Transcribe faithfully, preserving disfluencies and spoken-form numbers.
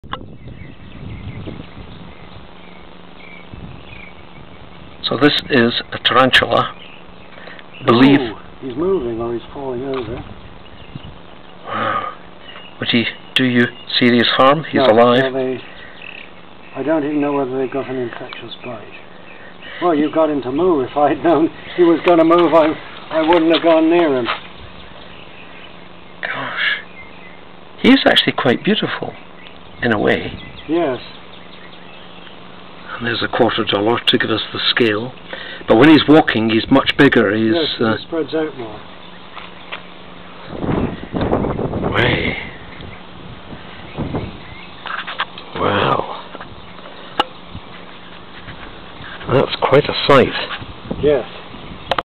So this is a tarantula. Believe. Ooh, he's moving or he's falling over. Wow. Would he do you serious harm? He's no, alive. No, they, I don't even know whether they've got an infectious bite. Well, you got him to move. If I'd known he was going to move, I, I wouldn't have gone near him. Gosh. He is actually quite beautiful, in a way. Yes. And there's a quarter dollar to give us the scale. But when he's walking, he's much bigger. He's, yes, uh, he spreads out more. Way. Wow. That's quite a sight. Yes.